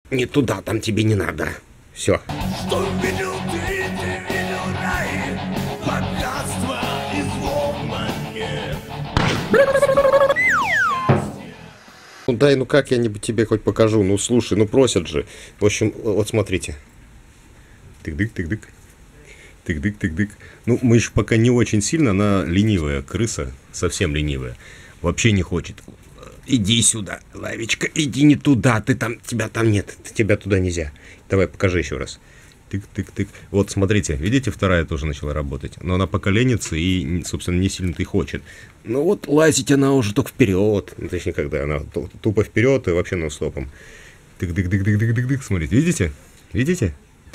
Не туда, там тебе не надо. Все. Что видел ты, не видел рай, богатство и зломание. Ну дай, ну как я-нибудь тебе хоть покажу? Ну слушай, ну просят же. В общем, вот смотрите. Тык-дык, тык-дык. Тык-дык, тык-дык. Ну, мы еще пока не очень сильно, она ленивая крыса, совсем ленивая. Вообще не хочет. Иди сюда, Лавечка, иди не туда, тебя там нет, тебя туда нельзя. Давай, покажи еще раз. Тык-тык-тык. Вот, смотрите, видите, вторая тоже начала работать. Но она пока ленится и, собственно, не сильно-то и хочет. Ну вот, лазить она уже только вперед. Ну, точнее, когда она тупо вперед и вообще нон-стопом. Тык-дык-дык-дык-дык-дык, смотрите, видите? Видите?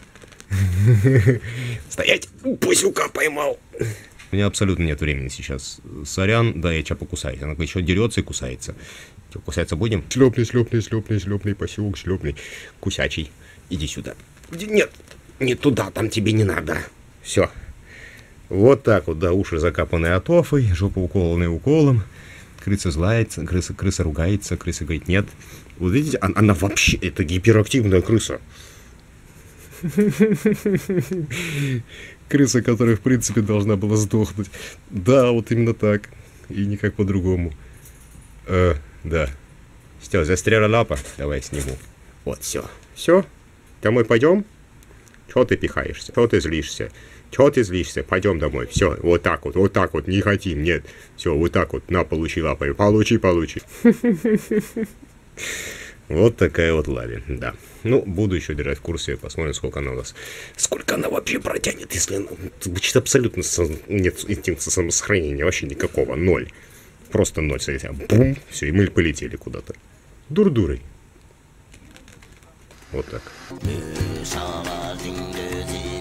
Стоять! Пусюка поймал! У меня абсолютно нет времени сейчас. Сорян, да, я тебя покусаюсь. Она еще дерется и кусается. Че, кусаться будем? Шлепни, шлепни, шлепни, шлепни, посюк, шлепни. Кусячий. Иди сюда. Нет, не туда, там тебе не надо. Все. Вот так вот, да, уши закапаны атофой, жопа уколанная уколом. Крыса злается, крыса ругается, крыса говорит нет. Вот видите, она вообще, это гиперактивная крыса. Крыса, которая, в принципе, должна была сдохнуть. Да, вот именно так. И никак по-другому. Да. Все, застряла лапа. Давай сниму. Вот, все. Все? Домой пойдем? Чего ты пихаешься? Чего ты злишься? Чего ты злишься? Пойдем домой. Все, вот так вот. Не хотим, нет. Все, вот так вот. На, получи лапой. Получи. Вот такая вот Лави, да. Ну, буду еще держать в курсе, посмотрим, сколько она у нас. Сколько она вообще протянет, если она... Значит, абсолютно нет инстинкта самосохранения, вообще никакого, 0. Просто 0, смотрите, бум, все, и мы полетели куда-то. Дур-дурой. Вот так.